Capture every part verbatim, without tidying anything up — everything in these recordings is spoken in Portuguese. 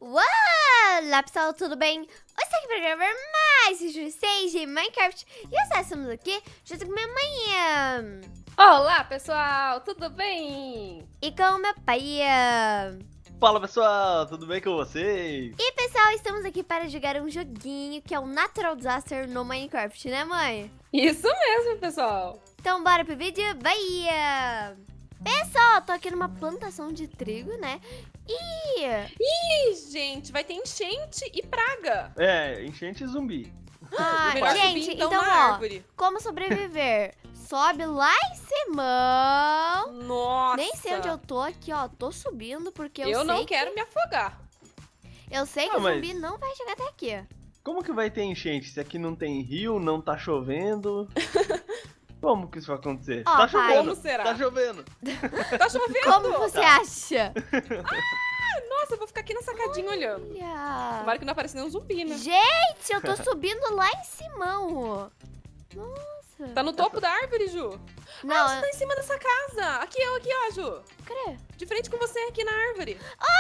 Olá pessoal, tudo bem? Hoje estou aqui para gravar mais vídeo seis de Minecraft. E nós estamos aqui junto com minha mãe. Olá pessoal, tudo bem? E com o meu pai. Fala pessoal, tudo bem com vocês? E pessoal, estamos aqui para jogar um joguinho que é o Natural Disaster no Minecraft, né mãe? Isso mesmo, pessoal. Então bora pro vídeo, vai! Pessoal, tô aqui numa plantação de trigo, né? E... Ih, gente, vai ter enchente e praga. É, enchente zumbi. Ah, Melhor gente, subir, então, então na ó, árvore. como sobreviver? Sobe lá em cima. Nossa. Nem sei onde eu tô aqui, ó. Tô subindo porque eu, Eu sei não que... quero me afogar. Eu sei que Ah, o mas- zumbi não vai chegar até aqui. Como que vai ter enchente se aqui não tem rio, não tá chovendo? Como que isso vai acontecer? Ó, tá pai. chovendo, Como será? tá chovendo. Tá chovendo. Como você acha? Nossa, eu vou ficar aqui na sacadinha olhando. Olha. Tomara que não apareça nenhum zumbi, né? Gente, eu tô subindo lá em cima. Ó. Nossa. Tá no topo da árvore, Ju. Não, Ah, você tá em cima dessa casa. Aqui, ó, aqui, ó, Ju. cadê? De frente com você, aqui na árvore.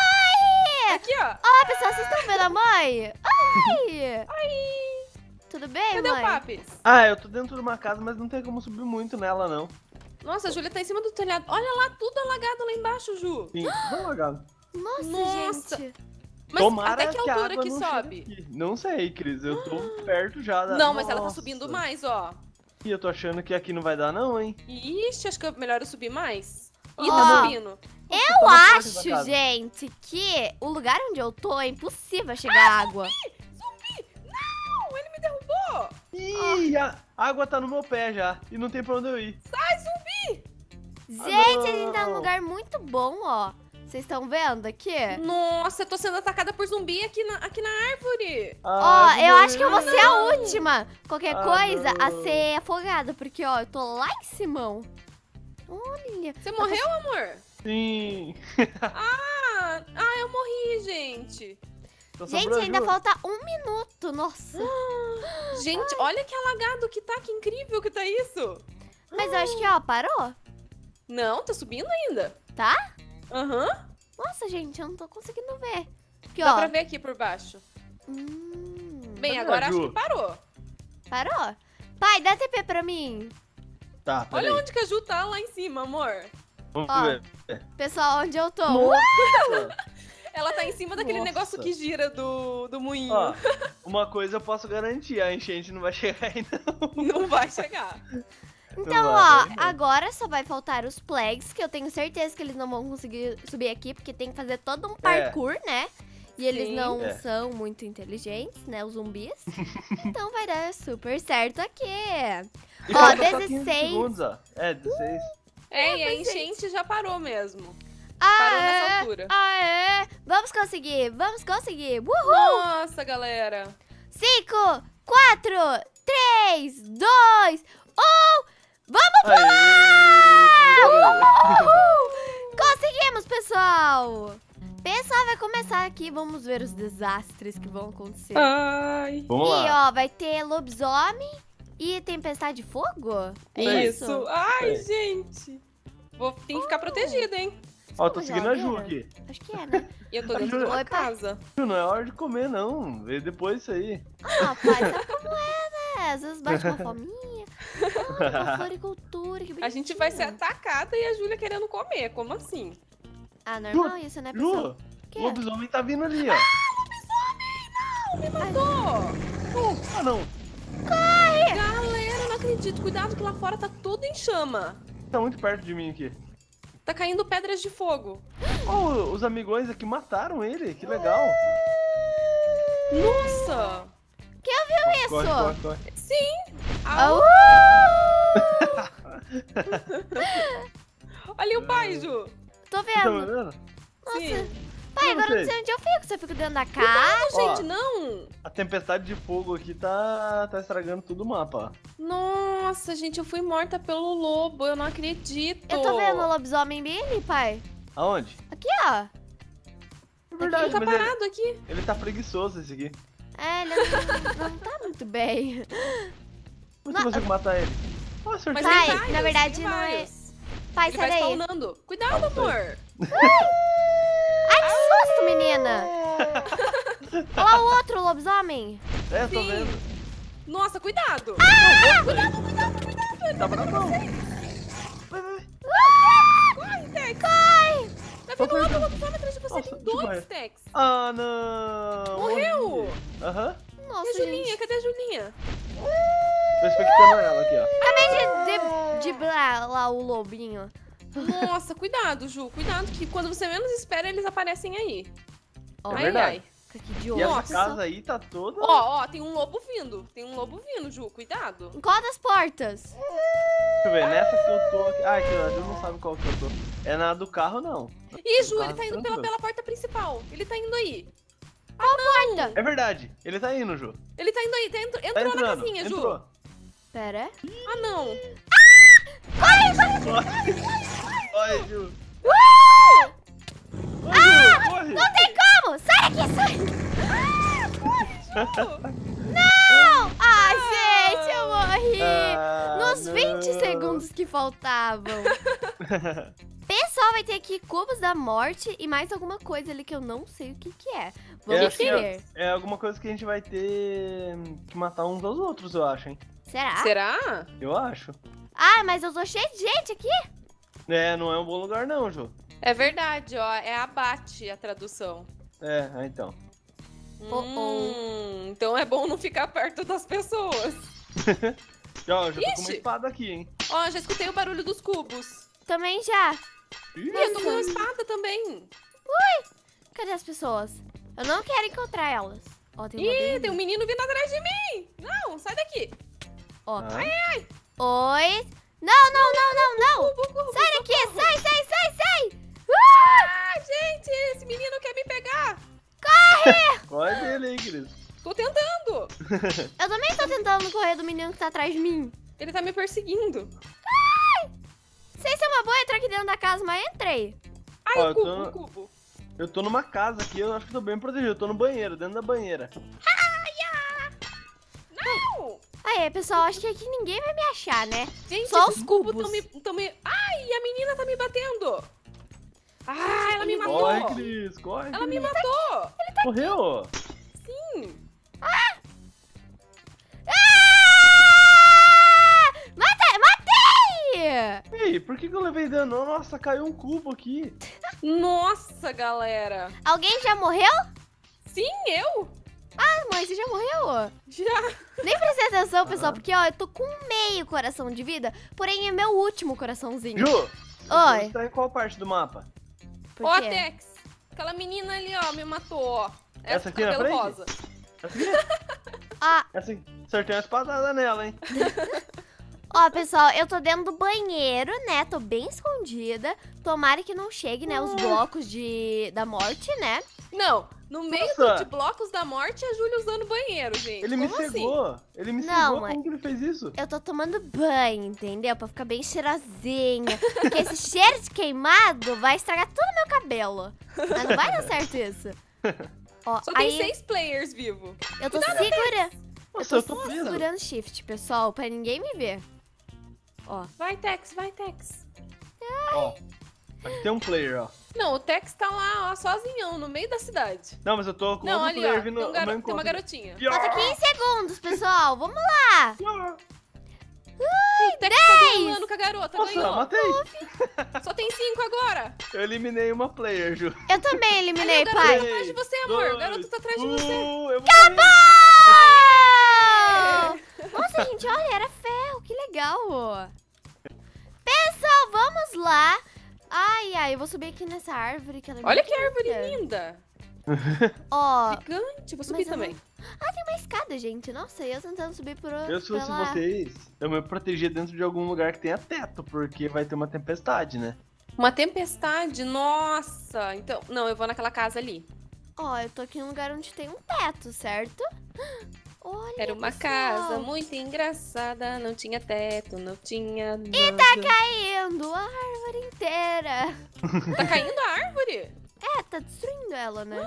Ai! Aqui, ó. Olá, pessoal, vocês estão vendo a mãe? Ai! Ai. Tudo bem, Cadê mãe? o Papis? Ah, eu tô dentro de uma casa, mas não tem como subir muito nela, não. Nossa, a Júlia tá em cima do telhado. Olha lá, tudo alagado lá embaixo, Ju. Sim, vamos lá. Nossa, Nossa. gente. Mas Tomara até que a altura água que não sobe? chegue aqui. Não sei, Cris, eu tô perto já da... Não, mas ela tá Nossa. subindo mais, ó. E eu tô achando que aqui não vai dar não, hein? Ixi, acho que é melhor eu subir mais. Ih, Ó. tá subindo. Tá Eu na porta da acho, casa. gente, que o lugar onde eu tô é impossível chegar água. Zumbi! Não, ele me derrubou. Ih, a água tá no meu pé já. E não tem pra onde eu ir. Sai, zumbi! Gente, a gente tá num não. lugar muito bom, ó. Vocês estão vendo aqui? Nossa, eu tô sendo atacada por zumbi aqui na, aqui na árvore. Ó, Ah, eu acho que eu vou não. ser a última. Qualquer Ah, coisa a não. ser afogada, porque, ó, eu tô lá em cima. Olha. Você morreu, amor? Sim. Ah, ah, eu morri, gente. Tô Gente, sobrando. ainda falta um minuto, nossa. Gente, olha que alagado que tá, que incrível que tá isso. Mas eu acho que, ó, parou, Não, tá subindo ainda. tá? Aham. Nossa, gente, eu não tô conseguindo ver. Aqui, Dá ó. pra ver aqui por baixo. Hum, Bem, Cadê a agora acho Ju? que parou. parou? Pai, dá T P pra mim. Tá, peraí. Olha onde que a Ju tá lá em cima, amor. Vamos Ó. ver. Pessoal, onde eu tô? Nossa. Ela tá em cima daquele Nossa. negócio que gira do, do moinho. Ó, uma coisa eu posso garantir, a enchente não vai chegar aí não. Não vai chegar. Então, Não ó, vai, não. agora só vai faltar os plagues, que eu tenho certeza que eles não vão conseguir subir aqui, porque tem que fazer todo um parkour, né? E eles Sim. não É. são muito inteligentes, né, os zumbis. Então vai dar super certo aqui. E Ó, falta só quinze dezesseis. segundos, ó. É, dezesseis. É, e a mas, enchente já parou mesmo. Parou nessa Aê, altura. aê, vamos conseguir, vamos conseguir. Uhul! Nossa, galera. Cinco, quatro, três, dois, um. Vamos Aê! pular! Uhul! Conseguimos, pessoal! Pessoal, vai começar aqui. Vamos ver os desastres que vão acontecer. Ai. Vamos E, lá. ó, vai ter lobisomem e tempestade de fogo? É Isso. Ai, É. gente. Vou, tem que ficar protegida, hein? Ó, tô Desculpa, seguindo a Ju geladeira. aqui. Acho que é, né? E eu tô dentro de uma Oi, pai. casa. Ju, não é hora de comer, não. Vê depois isso aí. Ah, pai, sabe como é, né? Às vezes bate uma fominha. Ah, uma floricultura, que bonitinho. A gente vai ser atacada e a Júlia querendo comer. Como assim? Ah, normal isso, né, pessoal? Ju, Que o é? lobisomem tá vindo ali, ó. Me matou! Ah, não. Galera, não acredito. Cuidado que lá fora tá tudo em chama. Tá muito perto de mim aqui. Tá caindo pedras de fogo. Ó, os amigões aqui mataram ele. Que legal. Nossa! Quem ouviu Corre, isso? corre, corre. Sim! Au! Olha o pai, Ju! Tô Tá me vendo. vendo? Nossa. Sim. Pai, agora eu não sei. sei onde eu fico. Se eu fico dentro da casa. Gente, Ó. não! A tempestade de fogo aqui tá, tá estragando tudo o mapa, ó. Nossa, gente, eu fui morta pelo lobo. Eu não acredito. Eu tô vendo o lobisomem bem ali, pai. Aonde? Aqui, ó. É verdade, Ele tá mas ele, parado aqui. ele tá preguiçoso esse aqui. É, ele não, não tá muito bem. Como Não, você consegue matar ele? Ó, acertei. Mas Pai, tem vários, na verdade tem não é- vários. Pai, Ele sai vai daí. spawnando. Cuidado, Ah, sai. amor. Ai, que susto, menina. Olha lá o outro lobisomem. É, tô Sim. vendo. Nossa, cuidado. Tá bravão. Vai, vai, vai. Corre, Tex. Corre! Tá Tô vindo outro perdendo. lobisomem atrás de você. Nossa, Tem demais. dois, Tex. Ah, não. Morreu? Morri. Aham. Nossa, E a Julinha? gente. Cadê a Julinha? Tô expectando ela aqui, ó. Acabei de, de, de blar lá o lobinho. Nossa, cuidado, Ju. Cuidado que quando você menos espera, eles aparecem aí. Ó, É ai, verdade. ai. fica aqui de E olho. essa Nossa. casa aí tá toda... Ó, ó, tem um lobo vindo. Tem um lobo vindo, Ju. Cuidado. Em qual das portas? Deixa eu ver, nessa que eu tô aqui... Ah, aqui, ó, a Ju não sabe qual que eu tô. É na do carro, não. Ih, No Ju, ele carro, tá indo pela, tranquilo. pela porta principal. Ele tá indo aí. Porta. É verdade, ele tá indo, Ju. Ele tá indo aí. Tá entro- Tá Entrou na entrando, casinha, entrou. Ju. Pera. Ah, não. Vai, Ju. Uh! Vai, Ju, corre. Não tem como! Sai daqui, sai! Não! Ah, gente, eu morri! Ah, Nos vinte não. segundos que faltavam. Pessoal, vai ter aqui cubos da morte e mais alguma coisa ali que eu não sei o que que é. Vamos É, assim, ó, ver. é alguma coisa que a gente vai ter que matar uns aos outros, eu acho, hein? Será? Será? Eu acho. Ah, mas eu tô cheio de gente aqui. É, não é um bom lugar não, Ju. É verdade, ó. É abate a tradução. É, ah, então. Oh, oh. Hum, então é bom não ficar perto das pessoas. Ó, eu já tô com uma Ixi. espada aqui, hein? Ó, já escutei o barulho dos cubos. Também já. Ih, E eu tô com uma espada também. Cadê as pessoas? Eu não quero encontrar elas. Ó, tem uma Ih, bem tem um ali. menino vindo atrás de mim. Não, sai daqui. Ó. ah, Oi. Não, não, não, não, não. Cubo, cubo, Sai daqui, socorro. sai, sai, sai, sai. Uh! Ah, gente, esse menino quer me pegar. corre dele aí, querido. Tô tentando. Eu também tô tentando correr do menino que tá atrás de mim. Ele tá me perseguindo. Sei se é uma boa entrar aqui dentro da casa, mas entrei. Ai, Ó, o eu cubo, tô- o cubo. Eu tô numa casa aqui, eu acho que tô bem protegido. Eu tô no banheiro, dentro da banheira. Não. Aí, pessoal, acho que aqui ninguém vai me achar, né? Gente, Só esses os cubos cubos. tão me, tão me... Ai, a menina tá me batendo. Ah, ela me matou. Corre, Cris, corre, Ela me Cris. matou. Morreu? Sim. Ah! Matei! Matei! Ei, por que, que eu levei dano? Nossa, caiu um cubo aqui. Nossa, galera. Alguém já morreu? Sim, eu. Ah, mãe, você já morreu? Já. Nem prestei atenção, pessoal, Ah. porque, ó, eu tô com meio coração de vida, porém é meu último coraçãozinho. Ju, Oi. você tá em qual parte do mapa? Por Ó, quê? Tex. Aquela menina ali, ó, me matou, ó. Essa com aqui na cabelo frente? rosa. Essa aqui? Ah, Essa aqui. Acertei uma espadada nela, hein? ó, pessoal, eu tô dentro do banheiro, né? Tô bem escondida. Tomara que não chegue, né, os blocos de... da morte, né? Não, no meio Nossa. do- de blocos da morte, a Júlia usando o banheiro, gente. Ele me Como assim? cegou. Ele me Não, cegou. mãe. Como que ele fez isso? Eu tô tomando banho, entendeu? Pra ficar bem cheirosinha. Porque esse cheiro de queimado vai estragar todo o meu cabelo. Mas não vai dar certo isso. Ó, Só tem aí seis players vivos. eu tô segurando. Nossa, eu tô preso. Segurando shift, pessoal, pra ninguém me ver. Ó. Vai, Tex, vai, Tex. Ó, aqui tem um player, ó. Não, o Tex tá lá, ó, sozinhão, no meio da cidade. Não, mas eu tô com Não, outro ali, player ó, vindo tem, um ao garo- meu tem uma encontro. garotinha. Aqui, ó. Falta quinze segundos, pessoal. Vamos lá. Aqui, ó. O Tex tá duelando com a garota, Nossa, ganhou. matei. Só tem cinco agora. Eu eliminei uma player, Ju. Eu também eliminei, Ali, o garoto pai. tá atrás de você, amor. O garoto tá atrás de você. Uh, eu vou Oh! Nossa, gente, olha, era ferro. Que legal. Pessoal, vamos lá. Ai, ai, eu vou subir aqui nessa árvore que ela é Olha muito que árvore linda. linda. Ó, Gigante, vou subir mas eu também. ah, tem uma escada, gente. Nossa, eu tentando subir por Eu, se fosse pela... vocês, eu me protegia dentro de algum lugar que tenha teto, porque vai ter uma tempestade, né? Uma tempestade, nossa. Então, não, eu vou naquela casa ali. Ó, eu tô aqui num lugar onde tem um teto, certo? Olha, Era uma pessoal. casa muito engraçada, não tinha teto, não tinha nada. E tá caindo a árvore inteira. Tá caindo a árvore? É, tá destruindo ela, né?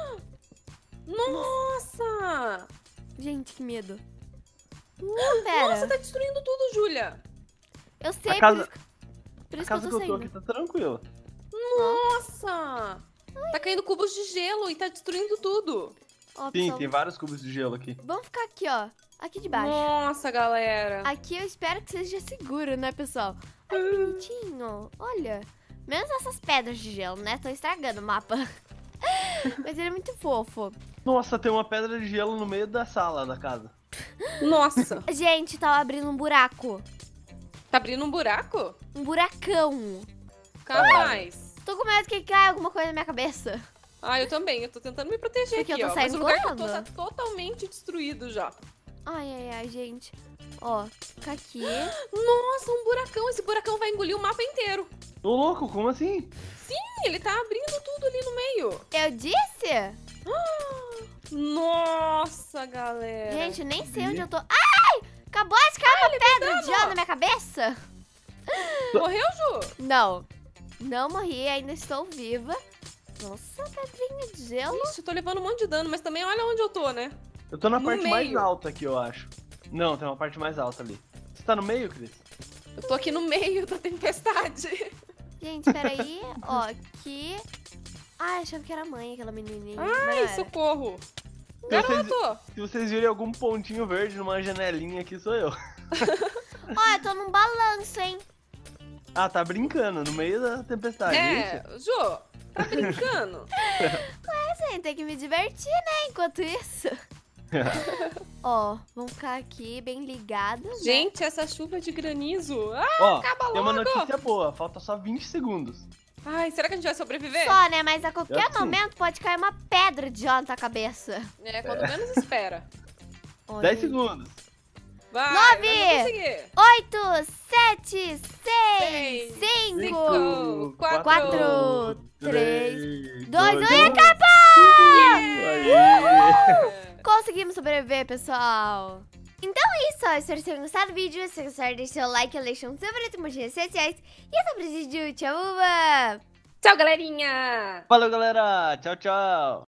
Nossa! Gente, que medo. Não, pera. Nossa, tá destruindo tudo, Júlia. Eu sei, A casa- por isso, por A isso que eu casa tô que eu tô saindo. aqui tá tranquila. Nossa! Tá caindo cubos de gelo e tá destruindo tudo. Ó, Sim, pessoal, tem vários cubos de gelo aqui. vamos ficar aqui, ó. Aqui de baixo. Nossa, galera. Aqui eu espero que seja seguro, né, pessoal? Ai, que bonitinho. Olha. Menos essas pedras de gelo, né? Tô estragando o mapa. Mas ele é muito fofo. Nossa, tem uma pedra de gelo no meio da sala da casa. Nossa. Gente, tava abrindo um buraco. Tá abrindo um buraco? Um buracão. Capaz. Tô com medo que caia alguma coisa na minha cabeça. Ah, eu também. Eu tô tentando me proteger Porque aqui, eu tô ó. Mas saindo o lugar que eu tô correndo. tá totalmente destruído já. Ai, ai, ai, gente. Ó, fica aqui. Nossa, um buracão. Esse buracão vai engolir o mapa inteiro. Ô, louco, como assim? Sim, ele tá abrindo tudo ali no meio. Eu disse? Nossa, galera. Gente, nem sei vi. onde eu tô. Ai! Acabou de cair uma pedra de gelo na minha cabeça. Morreu, Ju? Não. Não morri, ainda estou viva. Nossa, pedrinha de gelo. Ixi, eu tô levando um monte de dano, mas também olha onde eu tô, né? Eu tô na No parte mais meio. alta aqui, eu acho. Não, tem uma parte mais alta ali. Você tá no meio, Cris? Eu tô aqui no meio da tempestade. Gente, peraí. Ó, aqui. Ai, achava que era a mãe, aquela menininha. mas não Ai, era. socorro. Se vocês, Garoto. se vocês virem algum pontinho verde numa janelinha aqui, sou eu. Ó, eu tô num balanço, hein? Ah, tá brincando, no meio da tempestade, é É, isso? Ju, tá brincando? Mas gente, tem que me divertir, né? Enquanto isso. Ó, vamos ficar aqui bem ligados. né? Gente, essa chuva de granizo. Ah, Ó, acaba tem uma logo. notícia boa, falta só vinte segundos. Ai, será que a gente vai sobreviver? Só, né? Mas a qualquer Eu sim. momento pode cair uma pedra de gelo na tua cabeça. É, quando menos espera. Ó, dez gente. segundos. Vai, Nove. vamos conseguir. Oito, sete, seis, Seis, cinco, cinco, quatro, quatro, três, dois, um e um. acabou! Aê! É. Conseguimos sobreviver, pessoal. Então é isso, ó. Espero que vocês tenham gostado do vídeo. Se gostar, deixa seu like, deixa um seu favorito nas redes sociais. E até o próximo vídeo. Tchau, uva! Tchau, galerinha! Valeu, galera. Tchau, tchau.